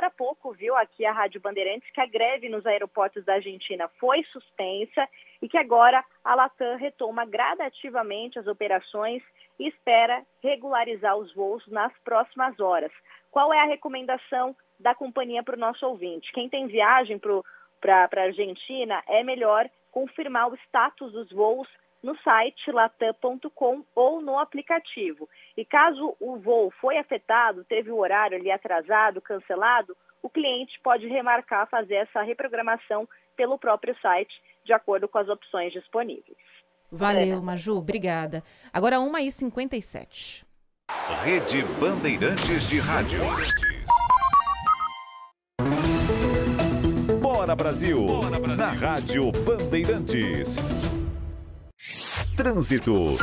agora há pouco, viu, aqui a Rádio Bandeirantes, que a greve nos aeroportos da Argentina foi suspensa e que agora a Latam retoma gradativamente as operações e espera regularizar os voos nas próximas horas. Qual é a recomendação da companhia para o nosso ouvinte? Quem tem viagem para a Argentina, é melhor confirmar o status dos voos no site latam.com ou no aplicativo. E caso o voo foi afetado, teve o horário ali atrasado, cancelado, o cliente pode remarcar, fazer essa reprogramação pelo próprio site, de acordo com as opções disponíveis. Valeu, Maju, obrigada. Agora 1h57. Rede Bandeirantes de Rádio. Bora Brasil, na Rádio Bandeirantes. Trânsito.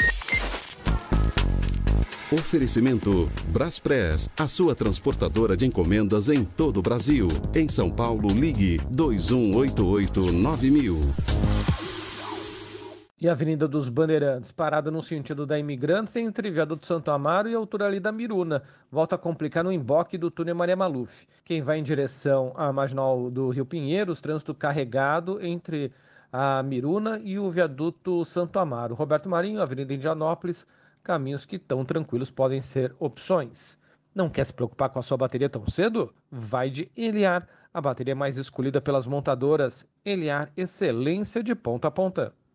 Oferecimento Braspress, a sua transportadora de encomendas em todo o Brasil. Em São Paulo, ligue 2188-9000. E a Avenida dos Bandeirantes, parada no sentido da Imigrantes entre Viaduto Santo Amaro e a altura ali da Miruna. Volta a complicar no emboque do túnel Maria Maluf. Quem vai em direção à Marginal do Rio Pinheiros, trânsito carregado entre a Miruna e o Viaduto Santo Amaro. Roberto Marinho, Avenida Indianópolis, caminhos que tão tranquilos podem ser opções. Não quer se preocupar com a sua bateria tão cedo? Vai de Eliar, a bateria mais escolhida pelas montadoras. Eliar, excelência de ponta a ponta.